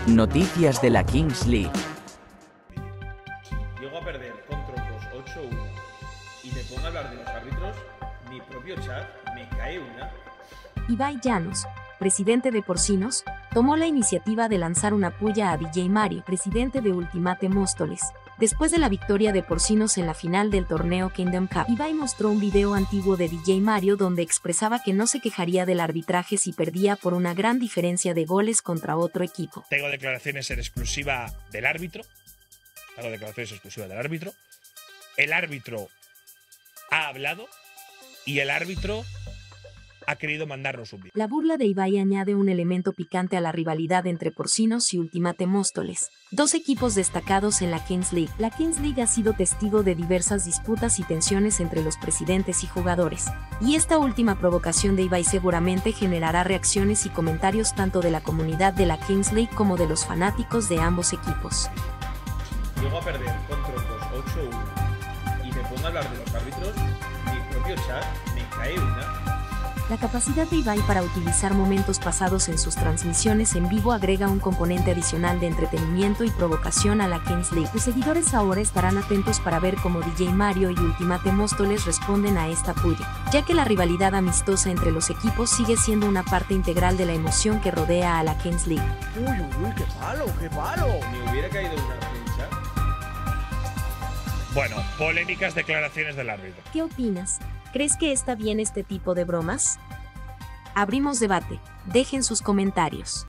Noticias de la Kings League. Llego a perder con troncos 8-1 y me pongo a hablar de los árbitros, mi propio chat me cae una. Ibai Llanos, presidente de Porcinos, tomó la iniciativa de lanzar una puya a DJ Mario, presidente de Ultimate Móstoles. Después de la victoria de Porcinos en la final del torneo Kingdom Cup, Ibai mostró un video antiguo de DJ Mario donde expresaba que no se quejaría del arbitraje si perdía por una gran diferencia de goles contra otro equipo. Tengo declaraciones en exclusiva del árbitro. El árbitro ha hablado y el árbitro ha querido mandarnos un vídeo. La burla de Ibai añade un elemento picante a la rivalidad entre Porcinos y Ultimate Móstoles, dos equipos destacados en la Kings League. La Kings League ha sido testigo de diversas disputas y tensiones entre los presidentes y jugadores, y esta última provocación de Ibai seguramente generará reacciones y comentarios tanto de la comunidad de la Kings League como de los fanáticos de ambos equipos. Llego a perder con troncos 8-1 y me pongo a hablar de los árbitros, mi propio chat me cae una. La capacidad de Ibai para utilizar momentos pasados en sus transmisiones en vivo agrega un componente adicional de entretenimiento y provocación a la Kings League. Sus seguidores ahora estarán atentos para ver cómo DJ Mario y Ultimate Móstoles responden a esta puya, ya que la rivalidad amistosa entre los equipos sigue siendo una parte integral de la emoción que rodea a la Kings League. Uy, qué palo. Me hubiera caído una pincha. Bueno, polémicas declaraciones del árbitro. ¿Qué opinas? ¿Crees que está bien este tipo de bromas? Abrimos debate. Dejen sus comentarios.